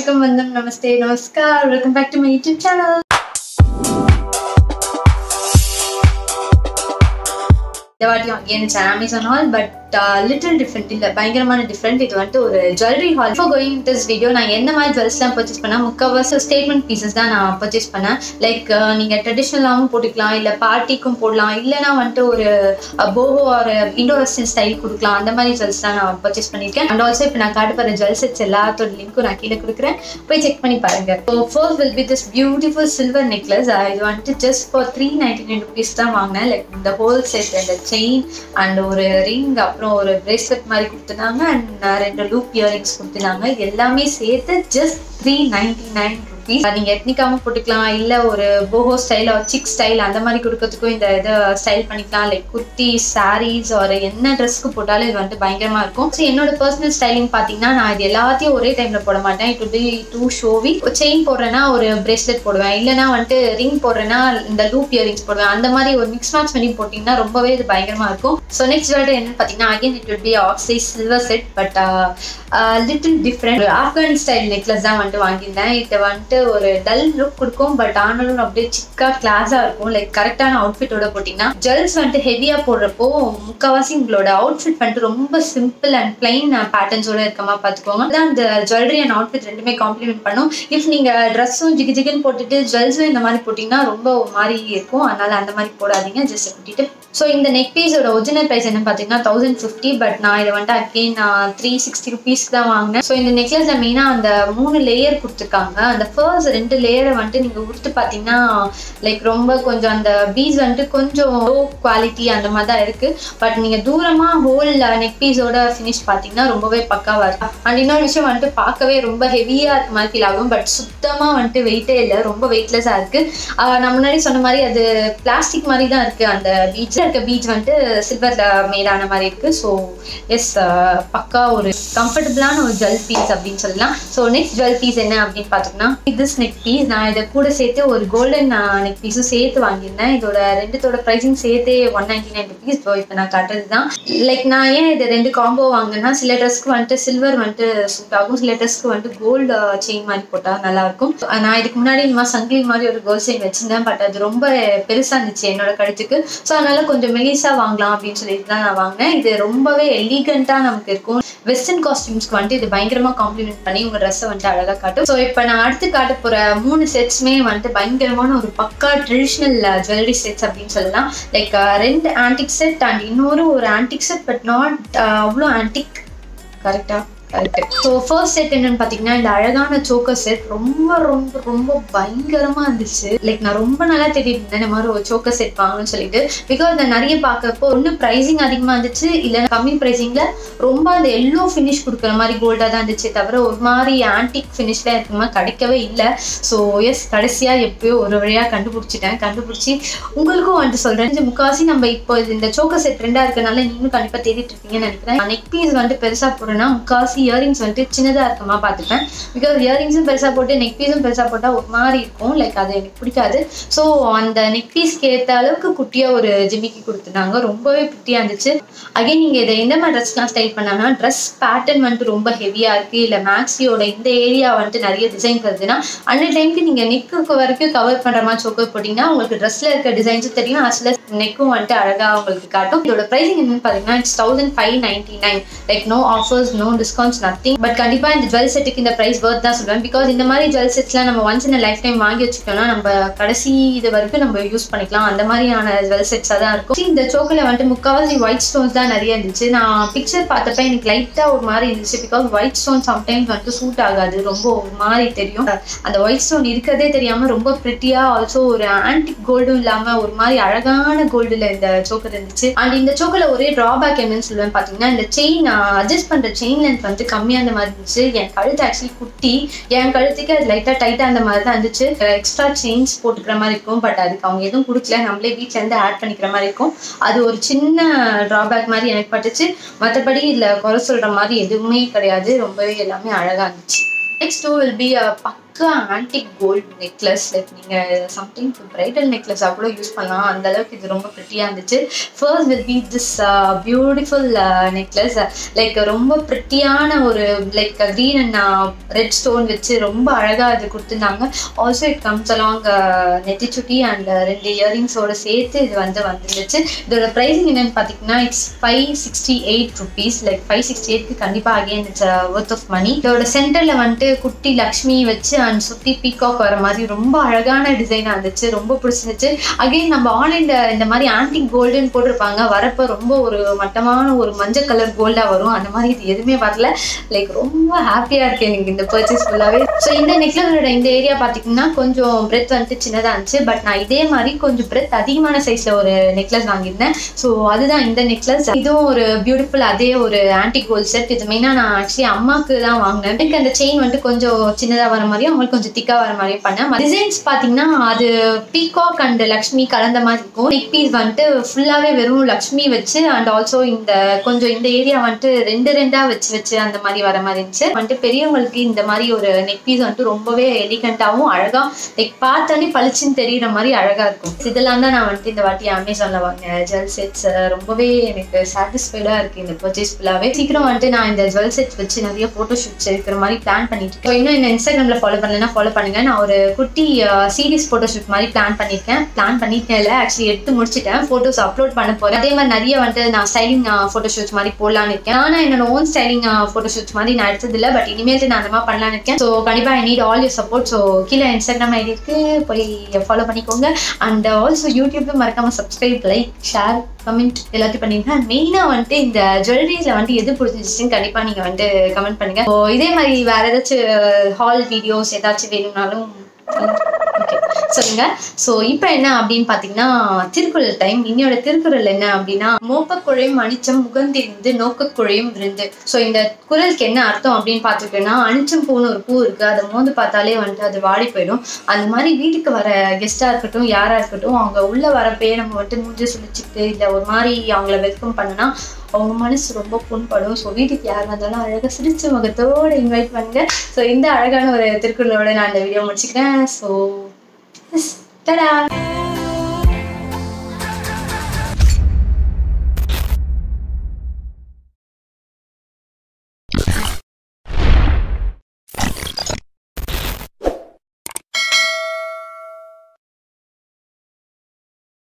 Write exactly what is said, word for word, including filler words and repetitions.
Vanakkam, Vandam, Namaste, Namaskar. Welcome back to my YouTube channel. Again, it's an Amazon haul, but uh, little different. Bhayangaramana different. It went to a jewelry haul. Before going into this video, I enna jewels la purchase panna mukkavasi statement pieces da na purchase panna. Like neenga traditional laam podikalam illa party kum podலாம் இல்லனா வந்து ஒரு boho or Indo western style குடுக்கலாம் அந்த மாதிரி jewels தான் நான் purchase பண்ணிருக்கேன். And also இப்ப நான் காட்ட போற jewel sets எல்லாத்தோட லிங்க் நான் கீழ கொடுக்கிறேன். போய் செக் பண்ணி பாருங்க. So first will be this beautiful silver necklace. I wanted just for three ninety-nine rupees தான் வாங்குனேன். Like the whole set and the chain and ஒரு ring அப்புறம் ஒரு bracelet மாதிரி கொடுத்தாங்க and ரெண்டு loop earrings கொடுத்தாங்க. எல்லாமே சேர்த்து just three ninety-nine rupees. நீங்க எத்னிக்காம போட்டுக்கலாம் இல்ல ஒரு boho style or chic style அந்த மாதிரி கொடுக்கிறதுக்கும் இந்த இத ஸ்டைல் பண்ணிக்கலாம். லைக் குர்த்தி sarees or என்ன ட்ரெஸ்க்கு போட்டாலும் இது வந்து பயங்கரமா இருக்கும். சோ என்னோட பர்சனல் ஸ்டைலிங் பாத்தீங்கன்னா நான் இது எல்லாத்தையும் ஒரே டைம்ல போட மாட்டேன். it will be too showy. Chain போடுறேன்னா ஒரு bracelet போடுவேன் இல்லனா வந்து ring போடுறேன்னா இந்த loop earrings போடுவேன். அந்த மாதிரி ஒரு mix match பண்ணி போட்டீங்கன்னா ரொம்பவே இது பயங்கரமா இருக்கும். So next jewelry என்னன்னு பாத்தீங்கன்னா again it will be oxide silver set but uh, uh, little different. Afghani style necklace தான் வந்து வாங்கியிருந்தேன். இது வந்து ஒரு டல் லுக் கொடுக்கும் பட் ஆனாலும் அப்படியே சிக்கா கிளாஸா இருக்கும். லைக் கரெக்டான அவுட்ஃபிட்டோட போட்டீங்கன்னா ஜுவல்ஸ் வந்து ஹெவியா போடுறப்போ முக்காவாசி உங்களோட அவுட்ஃபிட் வந்து ரொம்ப சிம்பிள் அண்ட் பிளைன் பேட்டர்ன்ஸோட இருக்கமா பாத்துக்கோங்க. அதான் அந்த ஜுவல்லரி அண்ட் அவுட்ஃபிட் ரெண்டுமே காம்ப்ளிமெண்ட் பண்ணும். இஃப் நீங்க ட்ரெஸ்ஸும் ஜிகு ஜிகுன்னு போட்டுட்டு ஜுவல்ஸும் இந்த மாதிரி போட்டீங்கன்னா ரொம்ப ஒரு மாதிரி இருக்கும். அதனால அந்த மாதிரி போடாதீங்க. ஜஸ்ட் போட்டுட்டு ஸோ இந்த நெக் பீஸோட ஒரிஜினல் ப்ரைஸ் என்ன பார்த்தீங்கன்னா தௌசண்ட் ஃபிஃப்டி பட் நான் இதை வந்துட்டு அகெயின் நான் த்ரீ சிக்ஸ்டி ருபீஸ்க்கு தான் வாங்கினேன். ஸோ இந்த நெக்லஸில் மெயினாக அந்த மூணு லேயர் கொடுத்துருக்காங்க. அந்த ஃபர்ஸ்ட் ரெண்டு லேயரை வந்துட்டு நீங்கள் உடுத்து பார்த்தீங்கன்னா லைக் ரொம்ப கொஞ்சம் அந்த பீஸ் வந்துட்டு கொஞ்சம் லோ குவாலிட்டி அந்த மாதிரி தான் இருக்குது. பட் நீங்கள் தூரமாக ஹோல் நெக் பீஸோட ஃபினிஷ் பார்த்தீங்கன்னா ரொம்பவே பக்காவாக இருக்கும். அண்ட் இன்னொரு விஷயம் வந்துட்டு பார்க்கவே ரொம்ப ஹெவியாக இருக்க மாதிரி ஃபீல் ஆகும். பட் சுத்தமாக வந்துட்டு வெயிட்டே இல்லை, ரொம்ப வெயிட்லெஸ்ஸாக இருக்குது. நான் முன்னாடி சொன்ன மாதிரி அது பிளாஸ்டிக் மாதிரி தான் இருக்குது. அந்த பீச் இருக்க பீச் வந்துட்டு சில்வர்ல மேடான மாதிரி இருக்கு. ஸோ எஸ் பக்கா ஒரு கம்ஃபர்டபுளான ஒரு ஜுவல் பீஸ் அப்படின்னு சொல்லலாம். ஸோ நெக்ஸ்ட் ஜுவல் பீஸ் என்ன அப்படின்னு பார்த்தோம்னா திஸ் நெக் பீஸ். நான் இதை கூட சேர்த்து ஒரு கோல்டன் நெக் பீஸும் சேர்த்து வாங்கியிருந்தேன். இதோட ரெண்டுத்தோட ப்ரைஸிங் சேர்த்தே ஒன் நைன்டி நைன் ருபீஸ். இப்போ நான் காட்டுறது தான். லைக் நான் ஏன் இது ரெண்டு காம்போ வாங்கினேன்னா சில ட்ரெஸ்க்கு வந்துட்டு சில்வர் வந்துட்டு சூட் ஆகும், சில ட்ரெஸ்க்கு வந்துட்டு கோல்டு செயின் மாதிரி போட்டால் நல்லா இருக்கும். நான் இதுக்கு முன்னாடி இந்த மாதிரி சங்கிலி மாதிரி ஒரு கோல்டு செயின் வச்சிருந்தேன். பட் அது ரொம்ப பெருசா இருந்துச்சு என்னோட கழுத்துக்கு. ஸோ அதனால கொஞ்சம் மெலிசா வாங்கலாம் அப்படின்னு சொல்லிட்டு தான் நான் வாங்கினேன். இது ரொம்பவே எலிகண்டா நமக்கு இருக்கும். வெஸ்டர்ன் காஸ்டியூம்ஸ்க்கு வந்துட்டு இது பயங்கரமா காம்ப்ளிமெண்ட் பண்ணி உங்க ட்ரெஸ்ஸை வந்துட்டு அழகா காட்டும். ஸோ இப்போ நான் அடுத்து காட்ட போற மூணு செட்ஸ்மே வந்துட்டு பயங்கரமான ஒரு பக்கா ட்ரெடிஷ்னல் ஜுவல்லரி செட்ஸ் அப்படின்னு சொல்லலாம். லைக் ரெண்டு ஆன்டிக் செட் அண்ட் இன்னொரு ஒரு ஆன்டிக் செட் பட் நாட் அவ்வளோ ஆன்டிக். கரெக்டா? ஸோ ஃபர்ஸ்ட் செட் என்னன்னு பார்த்தீங்கன்னா இந்த அழகான சோக்கர் செட் ரொம்ப ரொம்ப ரொம்ப பயங்கரமாக இருந்துச்சு. லைக் நான் ரொம்ப நல்லா தேடிட்டு இருந்தேன் இந்த மாதிரி ஒரு சோக்கர் செட் வாங்கணும்னு சொல்லிட்டு. பிகாஸ் நான் நிறைய பார்க்கப்போ ஒன்று ப்ரைஸிங் அதிகமாக இருந்துச்சு, இல்லை கம்மி ப்ரைஸிங்கில் ரொம்ப அந்த எல்லோ ஃபினிஷ் கொடுக்குற மாதிரி கோல்டாக தான் இருந்துச்சு தவிர ஒரு மாதிரி ஆன்டிக் ஃபினிஷில் இருக்கிற மாதிரி கிடைக்கவே இல்லை. ஸோ எஸ் கடைசியாக எப்போயோ ஒரு வழியாக கண்டுபிடிச்சிட்டேன். கண்டுபிடிச்சி உங்களுக்கும் வந்துட்டு சொல்கிறேன். முக்கால்வாசி நம்ம இப்போ இந்த சோக்கர் செட் ரெண்டாக இருக்கிறனால நீங்களும் கண்டிப்பாக தேடிட்டு இருக்கீங்கன்னு நினைக்கிறேன். நெக் பீஸ் வந்துட்டு பெருசாக போடுறேன்னா முக்கால்வாசி இயரிங்ஸ் வந்துட்டு சின்னதாக இருக்கமா பார்த்துப்பேன். பிகாஸ் இயரிங்ஸும் பெருசாக போட்டு நெக் பீஸும் பெருசாக போட்டால் ஒரு மாதிரி இருக்கும். லைக் அது எனக்கு பிடிக்காது. ஸோ அந்த நெக் பீஸ்க்கு ஏற்ற அளவுக்கு குட்டியாக ஒரு ஜிமிக்கி கொடுத்துட்டாங்க. ரொம்பவே குட்டியாக இருந்துச்சு. அகைன் நீங்கள் இதை எந்த மாதிரி ட்ரெஸ்லாம் ஸ்டைல் பண்ணாங்கன்னா ட்ரெஸ் பேட்டர்ன் வந்துட்டு ரொம்ப ஹெவியாக இருக்குது இல்லை மேக்ஸியோட இந்த ஏரியா வந்துட்டு நிறைய டிசைன் வருதுன்னா அந்த டைமுக்கு நீங்கள் நெக்கு வரைக்கும் கவர் பண்ணுற மாதிரி சோக்கர் போட்டிங்கன்னா உங்களுக்கு ட்ரெஸ்ஸில் இருக்க டிசைன்ஸும் தெரியும், அஸ்ல நெக்கும் வந்துட்டு அழகாக உங்களுக்கு காட்டும். இதோட ப்ரைஸிங் என்னன்னு பார்த்தீங்கன்னா it's thousand five ninety nine. Like no offers, no discounts, nothing. But கண்டிப்பா இந்த ஜுவல் செட்டுக்கு இந்த பிரைஸ் வர்த் தான் சொல்லுவேன். பிகாஸ் இந்த மாதிரி ஜுவல் செட்ஸ்லாம் நம்ம ஒன்ஸ் இன் லைஃப் டைம் வாங்கி வச்சுக்கிட்டோம்னா நம்ம கடைசி இது வரைக்கும் நம்ம யூஸ் பண்ணிக்கலாம். அந்த மாதிரியான ஜுவல் செட்ஸாக தான் இருக்கும். இந்த சோக்கில் வந்துட்டு முக்கால்வாசி ஒயிட் ஸ்டோன்ஸ் தான் நிறைய இருந்துச்சு. நான் பிக்சர் பார்த்தப்ப எனக்கு லைட்டா ஒரு மாதிரி இருந்துச்சு. பிகாஸ் ஒயிட் ஸ்டோன் சம்டைம்ஸ் வந்துட்டு சூட் ஆகாது, ரொம்ப ஒரு மாதிரி தெரியும். அந்த ஒயிட் ஸ்டோன் இருக்கிறதே தெரியாம ரொம்ப பிரிட்டியா ஆல்சோ ஒரு ஆன்டிக் கோல்டும் இல்லாம ஒரு மாதிரி அழகான கோல்டுல இந்த சோக்கர் இருந்துச்சு. அண்ட் இந்த சோக்கில் ஒரே டிராபேக் என்னன்னு சொல்லுவேன் பார்த்தீங்கன்னா இந்த செயின் அட்ஜஸ்ட் பண்ற செயின் லென்த் வந்து கம்மியா அந்த மாதிரி இருந்துச்சு. என் கழுத்து ஆக்சுவலி குட்டி, என் கழுத்துக்கு அது லைட்டா டைட்டா அந்த மாதிரி தான் இருந்துச்சு. எக்ஸ்ட்ரா செயின்ஸ் போட்டுக்கிற மாதிரி இருக்கும். பட் அதுக்கு அவங்க எதுவும் கொடுக்கல, நம்மளே வீட்டுல இருந்து ஆட் பண்ணிக்கிற மாதிரி இருக்கும். அது ஒரு சின்ன டிராபேக் மாதிரி எனக்கு பட்டுச்சு. மற்றபடி இதுல குறை சொல்ற மாதிரி எதுவுமே கிடையாது. ரொம்பவே எல்லாமே அழகா இருந்துச்சு. நெக்ஸ்ட் will be a பக்கா ஆன்டிக் கோல்டு நெக்லஸ். லைக் நீங்கள் சம்திங் பிரைடல் நெக்லஸாக கூட யூஸ் பண்ணலாம், அந்த அளவுக்கு இது ரொம்ப ப்ரிட்டியாக இருந்துச்சு. First will be this beautiful necklace. Like ரொம்ப ப்ரிட்டியான ஒரு like green and red stone வச்சு ரொம்ப அழகாக இது கொடுத்துருந்தாங்க. ஆல்சோ இட் கம்ஸ் அலாங் நெத்திச்சுட்டி அண்ட் ரெண்டு இயரிங்ஸோட சேர்த்து இது வந்து வந்துருந்துச்சு. இதோட ப்ரைஸிங் என்னென்னு பார்த்தீங்கன்னா it's five sixty eight rupees. Like five sixty எயிட்க்கு கண்டிப்பாக again it's worth of money. இதோட சென்டரில் வந்துட்டு குட்டி லக்ஷ்மி வச்சு அண்ட் சுற்றி பீகாக் வர மாதிரி ரொம்ப அழகான டிசைனாக இருந்துச்சு, ரொம்ப பிடிச்சிருந்துச்சு. அகெயின் நம்ம ஆன்லைனில் இந்த மாதிரி ஆன்டிக் கோல்டுன்னு போட்டிருப்பாங்க, வரப்போ ரொம்ப ஒரு மட்டமான ஒரு மஞ்சள் கலர் கோல்டாக வரும், அந்த மாதிரி இது எதுவுமே வரல. லைக் ரொம்ப ஹாப்பியாக இருக்கு எனக்கு இந்த பர்ச்சேஸ் ஃபுல்லாகவே. ஸோ இந்த நெக்லஸோட இந்த ஏரியா பார்த்தீங்கன்னா கொஞ்சம் பிரெத் வந்துட்டு சின்னதாக இருந்துச்சு. பட் நான் இதே மாதிரி கொஞ்சம் பிரெத் அதிகமான சைஸில் ஒரு நெக்லஸ் வாங்கியிருந்தேன். ஸோ அதுதான் இந்த நெக்லஸ். இதுவும் ஒரு பியூட்டிஃபுல் அதே ஒரு ஆன்டிக் கோல்ட் செட். இது மெயினாக நான் ஆக்சுவலி அம்மாவுக்கு தான் வாங்கினேன். எனக்கு அந்த செயின் வந்துட்டு கொஞ்சம் சின்னதாக வர மாதிரியும் அவங்களுக்கு கொஞ்சம் திக்காக வர மாதிரியும் பண்ணேன். டிசைன்ஸ் பார்த்தீங்கன்னா அது பீகாக் அண்ட் லக்ஷ்மி கலந்த மாதிரி இருக்கும். நெக் பீஸ் வந்துட்டு ஃபுல்லாகவே வெறும் லக்ஷ்மி வச்சு அண்ட் ஆல்சோ இந்த கொஞ்சம் இந்த ஏரியா வந்துட்டு ரெண்டு ரெண்டாக வச்சு வச்சு அந்த மாதிரி வர மாதிரி இருந்துச்சு. வந்துட்டு பெரியவங்களுக்கு இந்த மாதிரி ஒரு நெக் பீஸ் வந்துட்டு ரொம்பவே எலிகண்டாகவும் அழகாக லைக் பார்த்தோன்னே பளிச்சுன்னு தெரியுற மாதிரி அழகாக இருக்கும். இதெல்லாம் தான் நான் வந்துட்டு இந்த வாட்டி அமேசானில் வாங்கினேன் ஜுவல் செட்ஸ். ரொம்பவே எனக்கு சாட்டிஸ்ஃபைடாக இருக்குது இந்த பர்ச்சேஸ் ஃபுல்லாகவே. சீக்கிரம் வந்துட்டு நான் இந்த ஜுவல் செட்ஸ் வச்சு நிறைய ஃபோட்டோ ஷூட்ஸ் இருக்கிற மாதிரி பிளான் பண்ணிட்டு இருக்கேன். இன்னும் என்ன இன்ஸ்டாகிராமில் ஃபாலோ பண்ணலன்னா ஃபாலோ பண்ணுங்க. நான் ஒரு குட்டி சீரீஸ் ஃபோட்டோ ஷூட் மாதிரி பிளான் பண்ணியிருக்கேன். பிளான் பண்ணிட்டேன் இல்லை ஆக்சுவலி எடுத்து முடிச்சுட்டேன். ஃபோட்டோஸ் அப்லோட் பண்ண போகிறேன். அதே மாதிரி நிறைய வந்துட்டு நான் ஸ்டைலிங் ஃபோட்டோ ஷூட்ஸ் மாதிரி போடலான்னு இருக்கேன். ஆனால் என்னோட ஓன் ஸ்டைலிங் ஃபோட்டோ ஷூட்ஸ் மாதிரி நான் எடுத்ததில்லை. பட் இனிமேல் நான் அந்த மாதிரி பண்ணலான்னு இருக்கேன். ஸோ கண்டிப்பாக I need all your support. So கீழே இன்ஸ்டாகிராம் ஐடி இருக்கு, போய் ஃபாலோ பண்ணிக்கோங்க. அண்ட் ஆல்சோ யூடியூப்ல மறக்காமல் சப்ஸ்கிரைப், லைக், ஷேர், கமெண்ட் எல்லாத்தையும் பண்ணிருங்க. மெயினாக வந்துட்டு இந்த ஜுவல்லரிஸில் வந்துட்டு எது பிடிச்சிருச்சுன்னு கண்டிப்பாக நீங்கள் வந்துட்டு கமெண்ட் பண்ணுங்க. ஸோ இதே மாதிரி வேறு ஏதாச்சும் ஹால் வீடியோஸ் ஏதாச்சும் வேணும்னாலும் ஓகே சொல்லுங்க. ஸோ இப்போ என்ன அப்படின்னு பார்த்தீங்கன்னா திருக்குறள் டைம். இன்னையோட திருக்குறள் என்ன அப்படின்னா மோப்பக்குழையும் அனிச்சம் முகந்திருந்து நோக்கக்குழையும் விருந்து. ஸோ இந்த குறளுக்கு என்ன அர்த்தம் அப்படின்னு பார்த்துட்டோன்னா அனிச்சம் பூன்னு ஒரு பூ இருக்குது, அதை மோந்து பார்த்தாலே வந்துட்டு அது வாடி போயிடும். அந்த மாதிரி வீட்டுக்கு வர கெஸ்ட்டாக இருக்கட்டும் யாராக இருக்கட்டும் அவங்க உள்ளே வரப்பே நம்ம வந்துட்டு மூஞ்சி சுழிச்சிட்டு இல்லை ஒரு மாதிரி அவங்கள வெல்கம் பண்ணுனா அவங்க மனசு ரொம்ப புண்படும். ஸோ வீட்டுக்கு யார் வந்தாலும் அழகாக சிரிச்ச முகத்தோடு இன்வைட் பண்ணுங்க. ஸோ இந்த அழகான ஒரு திருக்குறளோட நான் இந்த வீடியோ முடிச்சுக்கிறேன். ஸோ டடா.